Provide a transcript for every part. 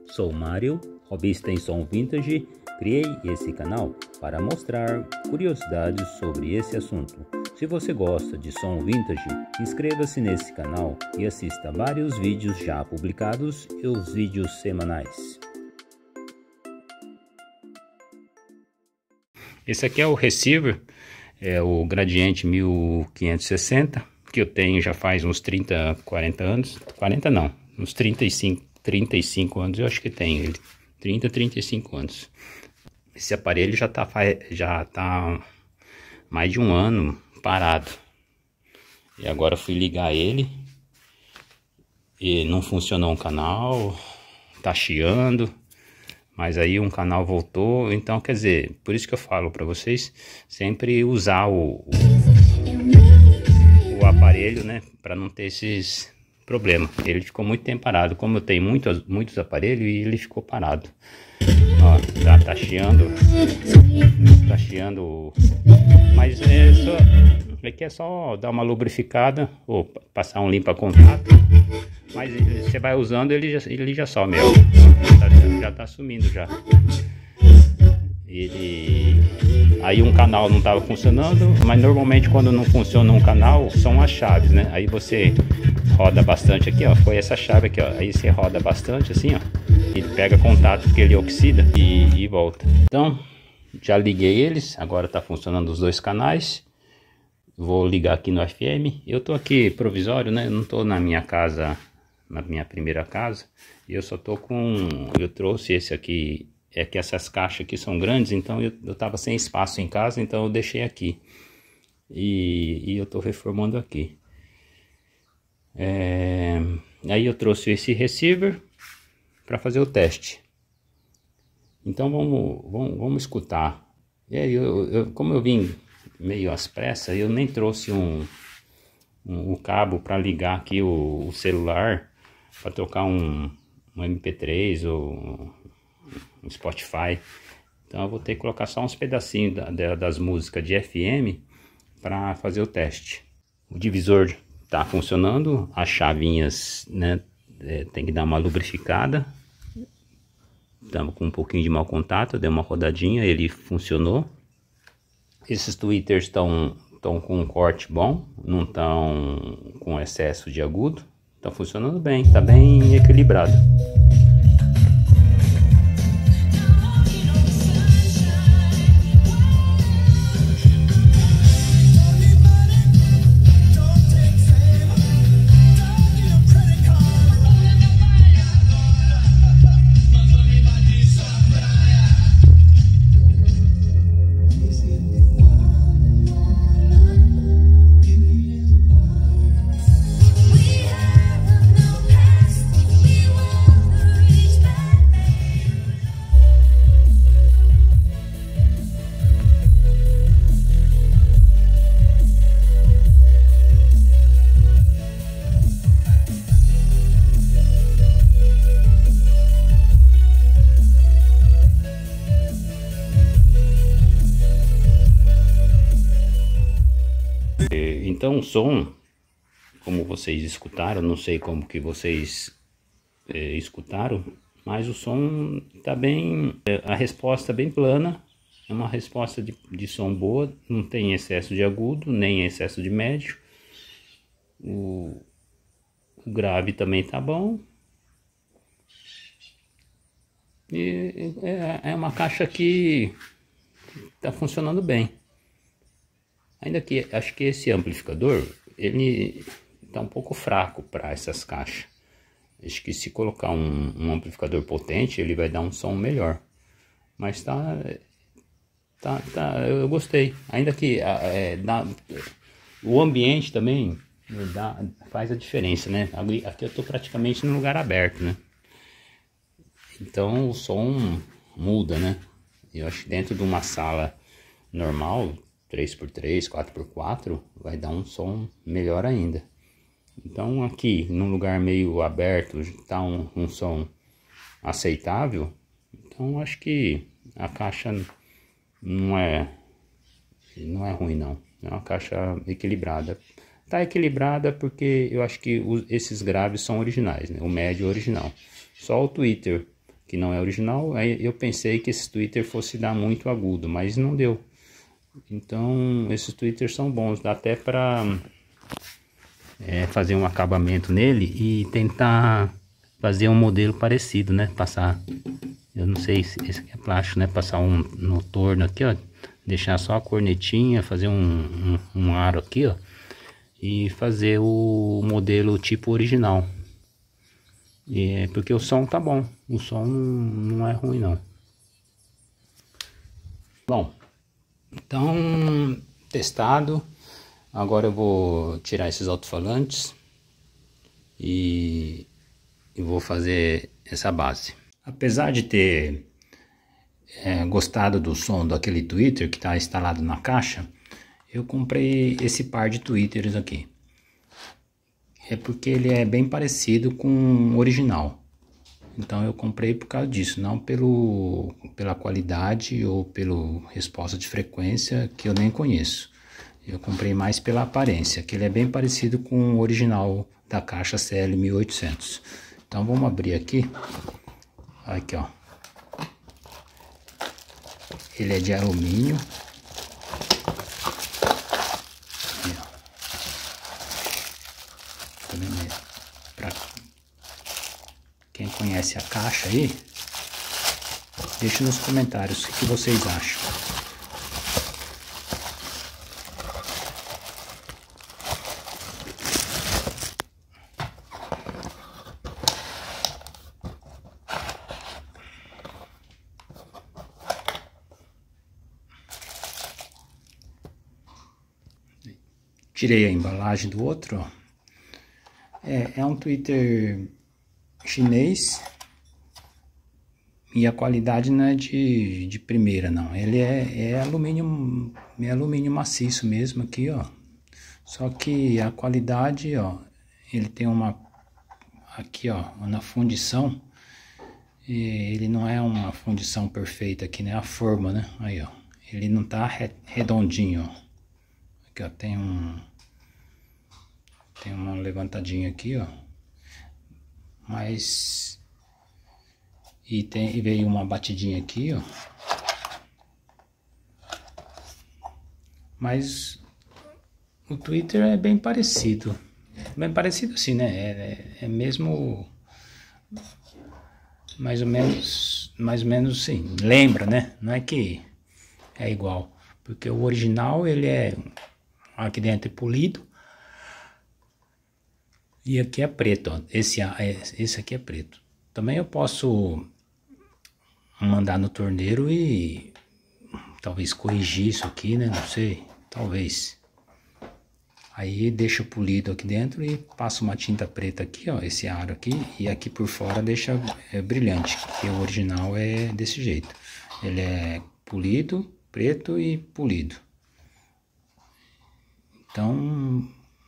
Sou Mário, hobbyista em som vintage. Criei esse canal para mostrar curiosidades sobre esse assunto. Se você gosta de som vintage, inscreva-se nesse canal e assista vários vídeos já publicados e os vídeos semanais. Esse aqui é o receiver, é o Gradiente 1560, que eu tenho já faz uns 30, 40 anos. 40 não, uns 35 anos eu acho que tenho ele. 30, 35 anos. Esse aparelho já tá mais de um ano parado. E agora eu fui ligar ele e não funcionou um canal, tá chiando. Mas aí um canal voltou, então quer dizer, por isso que eu falo para vocês sempre usar o aparelho, né, para não ter esses problemas. Ele ficou muito tempo parado, como eu tenho muitos aparelhos e ele ficou parado. Ó, tá chiando, mas aqui é só dar uma lubrificada ou passar um limpa-contato. Mas você vai usando, ele já some, ó. Já tá sumindo já. Aí um canal não estava funcionando, mas normalmente quando não funciona um canal, são as chaves, né? Aí você roda bastante aqui, ó. Foi essa chave aqui, ó. Aí você roda bastante assim, ó. Ele pega contato porque ele oxida e volta. Então, já liguei eles, agora tá funcionando os dois canais. Vou ligar aqui no FM. Eu tô aqui provisório, né? Eu não tô na minha casa, na minha primeira casa. Eu só tô eu trouxe esse aqui, é que essas caixas aqui são grandes, então eu tava sem espaço em casa, então eu deixei aqui. E eu tô reformando aqui. Aí eu trouxe esse receiver para fazer o teste. Então vamos escutar. Como eu vim meio às pressas, eu nem trouxe o cabo para ligar aqui o celular para tocar um MP3 ou um Spotify. Então eu vou ter que colocar só uns pedacinhos das músicas de FM para fazer o teste. O divisor tá funcionando, as chavinhas, né, tem que dar uma lubrificada. Estamos com um pouquinho de mau contato, dei uma rodadinha, ele funcionou. Esses tweeters estão com um corte bom, não estão com excesso de agudo. Está funcionando bem, está bem equilibrado. Então o som, como vocês escutaram, não sei como que vocês escutaram, mas o som tá bem, a resposta bem plana, é uma resposta de som boa, não tem excesso de agudo, nem excesso de médio. O grave também tá bom. E é uma caixa que tá funcionando bem. Ainda que acho que esse amplificador, ele tá um pouco fraco para essas caixas. Acho que se colocar um amplificador potente, ele vai dar um som melhor. Mas eu gostei. Ainda que o ambiente também faz a diferença, né? Aqui eu tô praticamente num lugar aberto, né? Então o som muda, né? Eu acho que dentro de uma sala normal, 3x3, 4x4, vai dar um som melhor ainda. Então aqui, num lugar meio aberto, tá um som aceitável. Então acho que a caixa não é ruim não. É uma caixa equilibrada. Tá equilibrada porque eu acho que esses graves são originais, né? O médio é original. Só o tweeter que não é original. Aí eu pensei que esse Twitter fosse dar muito agudo, mas não deu. Então esses Twitters são bons, dá até para fazer um acabamento nele e tentar fazer um modelo parecido, né? Passar, eu não sei se esse aqui é plástico, né? Passar um no torno aqui, ó, deixar só a cornetinha, fazer um aro aqui, ó, e fazer o modelo tipo original. Porque o som tá bom, o som não é ruim não. Bom, então testado. Agora eu vou tirar esses alto-falantes e vou fazer essa base. Apesar de ter gostado do som daquele tweeter que está instalado na caixa, eu comprei esse par de tweeters aqui. É porque ele é bem parecido com o original. Então eu comprei por causa disso, não pela qualidade ou pela resposta de frequência que eu nem conheço. Eu comprei mais pela aparência, que ele é bem parecido com o original da caixa CL1800. Então vamos abrir aqui. Aqui, ó. Ele é de alumínio. Aqui, ó. Pra quem conhece a caixa aí, deixa nos comentários o que vocês acham. Tirei a embalagem do outro, ó. É um tweeter chinês e a qualidade não é de primeira não. Ele é alumínio maciço mesmo aqui, ó. Só que a qualidade, ó, ele tem uma aqui, ó, na fundição, ele não é uma fundição perfeita aqui, né? A forma, né? Aí, ó, ele não tá redondinho, ó. Aqui, ó, tem uma levantadinha aqui, ó. Mas e veio uma batidinha aqui, ó. Mas o Twitter é bem parecido. Bem parecido assim, né? É mesmo mais ou menos sim. Lembra, né? Não é que é igual, porque o original ele é aqui dentro é polido. E aqui é preto, ó. Esse aqui é preto. Também eu posso mandar no torneiro e talvez corrigir isso aqui, né? Não sei, talvez. Aí deixa polido aqui dentro e passo uma tinta preta aqui, ó, esse aro aqui. E aqui por fora deixa brilhante, porque o original é desse jeito. Ele é polido, preto e polido. Então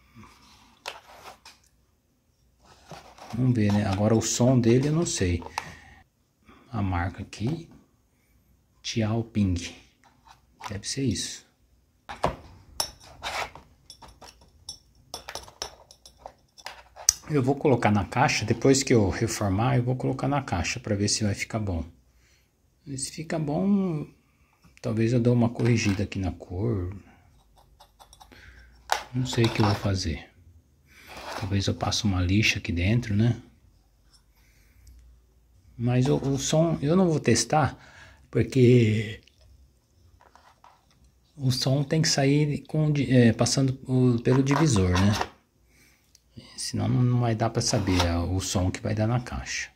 vamos ver, né? Agora o som dele eu não sei. A marca aqui, Xiaoping. Deve ser isso. Eu vou colocar na caixa, depois que eu reformar, eu vou colocar na caixa para ver se vai ficar bom. Se fica bom, talvez eu dou uma corrigida aqui na cor. Não sei o que eu vou fazer. Talvez eu passe uma lixa aqui dentro, né? Mas o som eu não vou testar, porque o som tem que sair passando pelo divisor, né? Senão não vai dar para saber o som que vai dar na caixa.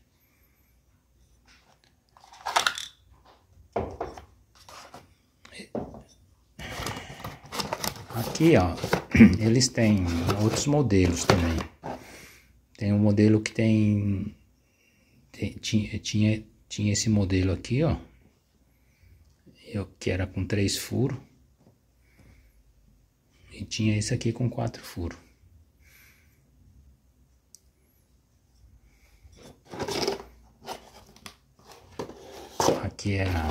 Aqui, ó, eles têm outros modelos também. Tem um modelo que tinha esse modelo aqui, ó, que era com 3 furos. E tinha esse aqui com 4 furos. Aqui era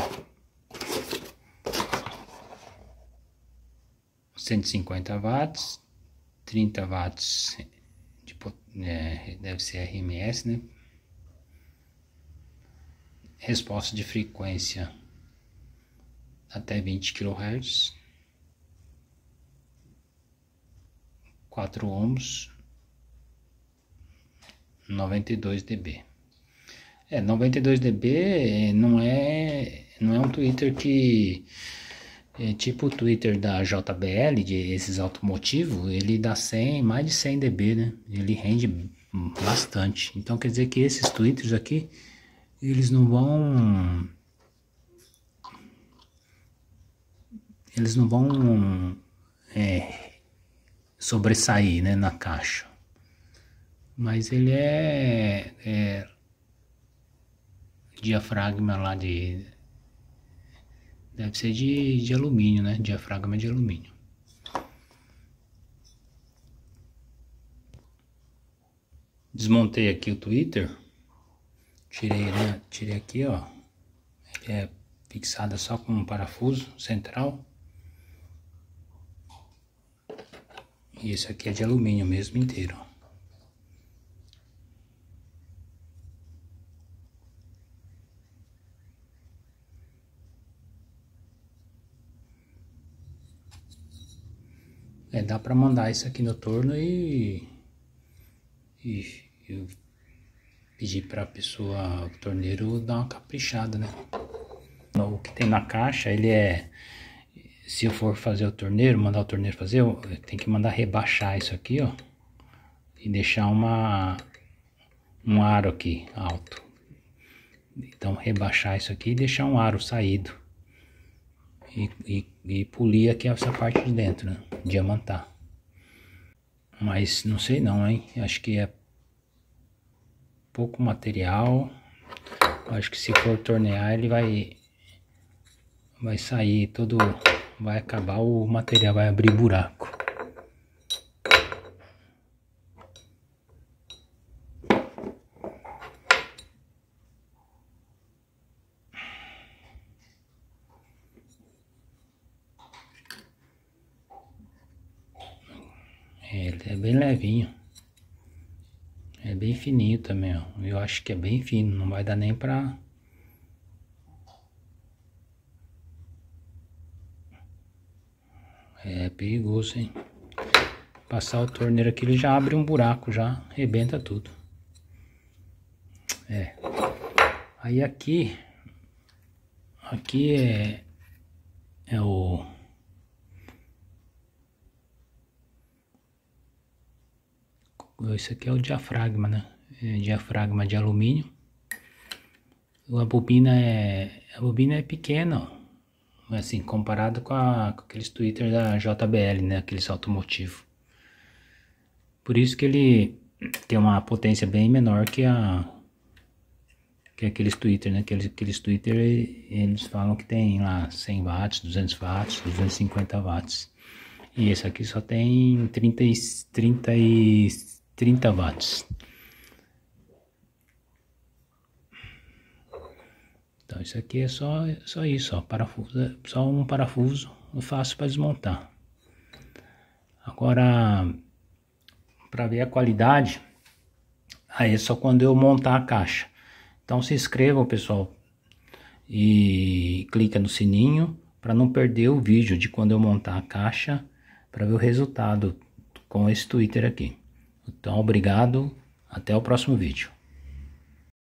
150 watts, 30 watts deve ser RMS, né? resposta de frequência até 20 kHz, 4 ohms, 92 dB. 92 dB não é um Twitter que é tipo o Twitter da JBL, de esses automotivos, ele dá mais de 100 dB, né? Ele rende bastante. Então quer dizer que esses Twitters aqui, eles não vão sobressair, né, na caixa. Mas ele é diafragma lá deve ser de alumínio, né? Diafragma de alumínio. Desmontei aqui o Twitter. Tirei aqui, ó. Ele é fixado só com um parafuso central. E esse aqui é de alumínio mesmo inteiro. Dá pra mandar isso aqui no torno e pedir pra pessoa, o torneiro, dar uma caprichada, né? O que tem na caixa, se eu for fazer o torneiro, mandar o torneiro fazer, eu tenho que mandar rebaixar isso aqui, ó. E deixar um aro aqui, alto. Então, rebaixar isso aqui e deixar um aro saído. E polir aqui essa parte de dentro, né? Diamantar. Mas não sei não, hein? Acho que é pouco material. Acho que se for tornear, ele vai sair todo... Vai acabar o material, vai abrir buraco. Ele é bem levinho. É bem fininho também, ó. Eu acho que é bem fino, não vai dar nem pra... É perigoso, hein? Passar o torneiro aqui, ele já abre um buraco, já arrebenta tudo. Aí aqui é o... Esse aqui é o diafragma, né? É diafragma de alumínio. A bobina é pequena, ó. Assim, comparado com aqueles Twitter da JBL, né? Aqueles automotivos. Por isso que ele tem uma potência bem menor que aqueles Twitter, né? Aqueles Twitter, eles falam que tem lá 100 watts, 200 watts, 250 watts. E esse aqui só tem 30 watts. Então isso aqui é só isso, ó, parafuso, só um parafuso, fácil para desmontar. Agora, para ver a qualidade, aí é só quando eu montar a caixa. Então se inscrevam, pessoal, e clica no sininho para não perder o vídeo de quando eu montar a caixa, para ver o resultado com esse Twitter aqui. Então, obrigado, até o próximo vídeo.